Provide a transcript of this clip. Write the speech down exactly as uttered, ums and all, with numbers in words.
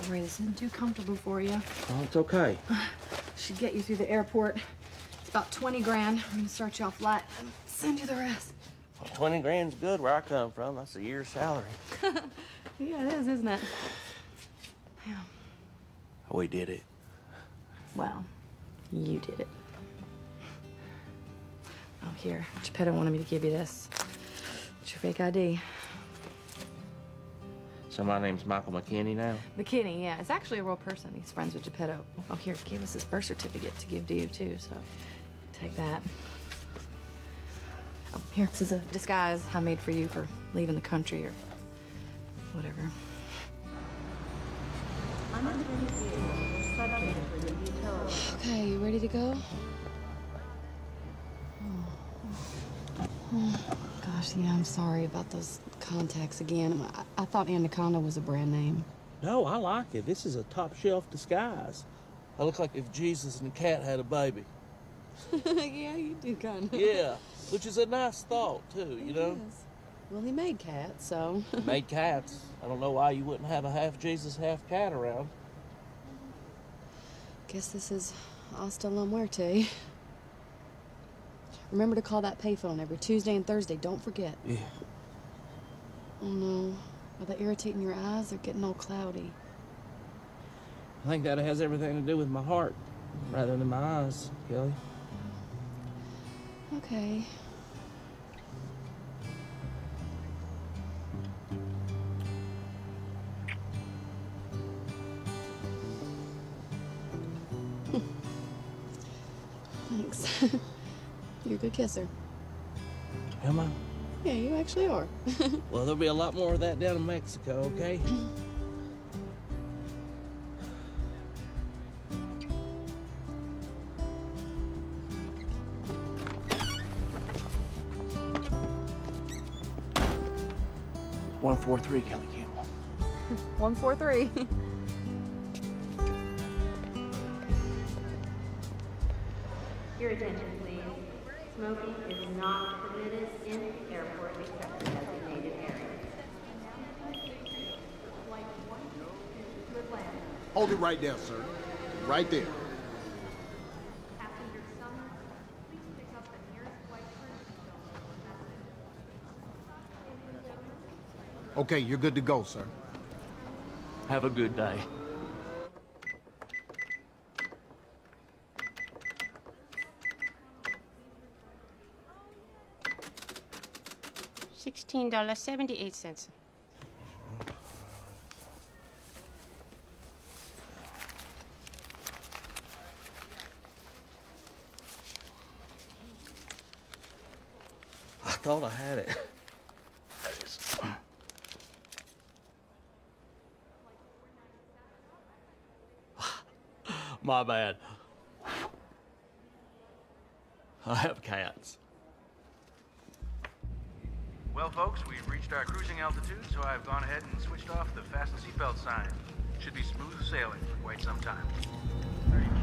Sorry, this isn't too comfortable for you. Oh, it's okay. Should get you through the airport. It's about twenty grand. I'm gonna start you off light and send you the rest. Well, twenty grand's good where I come from. That's a year's salary. Yeah, it is, isn't it? Yeah. We did it. Well, you did it. Oh, here. Geppetto wanted me to give you this. It's your fake I D. So my name's Michael McKinney now? McKinney, yeah. It's actually a real person. He's friends with Geppetto. Oh, here, he gave us his birth certificate to give to you, too, so take that. Oh, here, this is a disguise I made for you for leaving the country or whatever. Okay, you ready to go? Oh. Oh, gosh, yeah, I'm sorry about those contacts again. I, I thought Anaconda was a brand name. No, I like it. This is a top shelf disguise. I look like if Jesus and the cat had a baby. Yeah, you do kind of. Yeah, which is a nice thought, too, you It know? is. Well, he made cats, so. Made cats. I don't know why you wouldn't have a half Jesus, half cat around. Guess this is hasta la muerte. Remember to call that payphone every Tuesday and Thursday. Don't forget. Yeah. Oh, no. Are they irritating your eyes? They're getting all cloudy. I think that has everything to do with my heart rather than my eyes, Kelly. Okay. Thanks. You're a good kisser. Am I? Yeah, you actually are. Well, there'll be a lot more of that down in Mexico, okay? one four three, Kelly Campbell. one four three. Your attention, please. Smoking is not permitted in the airport except for designated areas. Hold it right there, sir. Right there. Passenger Summers, please pick up the nearest white furniture. Okay, you're good to go, sir. Have a good day. Sixteen dollars seventy-eight cents. I thought I had it. There it is. My bad. I have cats. Well, folks, we've reached our cruising altitude, so I've gone ahead and switched off the fasten seatbelt sign. Should be smooth sailing for quite some time. Ready?